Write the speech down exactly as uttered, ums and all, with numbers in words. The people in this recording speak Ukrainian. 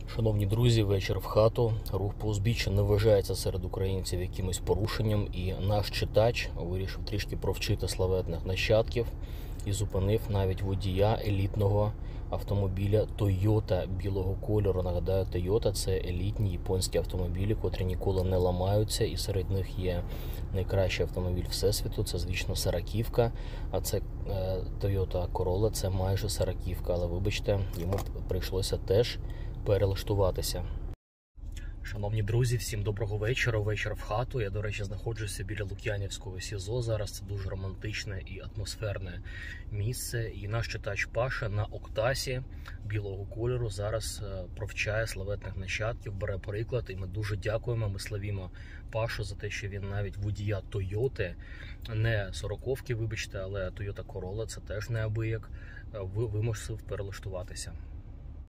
Шановні друзі, вечір в хату. Рух по узбіччю не вважається серед українців якимось порушенням, і наш читач вирішив трішки провчити славетних нащадків і зупинив навіть водія елітного автомобіля Toyota білого кольору. Нагадаю, Toyota – це елітні японські автомобілі, котрі ніколи не ламаються, і серед них є найкращий автомобіль всесвіту, це, звісно, сороківка, а це е, Toyota Corolla, це майже сороківка, але вибачте, йому прийшлося теж перелаштуватися. Шановні друзі, всім доброго вечора, вечір в хату. Я, до речі, знаходжуся біля Лук'янівського СІЗО. Зараз це дуже романтичне і атмосферне місце. І наш читач Паша на Октасі білого кольору зараз провчає славетних нащадків, бере приклад. І ми дуже дякуємо, ми славімо Пашу за те, що він навіть водія Тойоти, не сороковки, вибачте, але Toyota Corolla, це теж неабияк, вимусив перелаштуватися.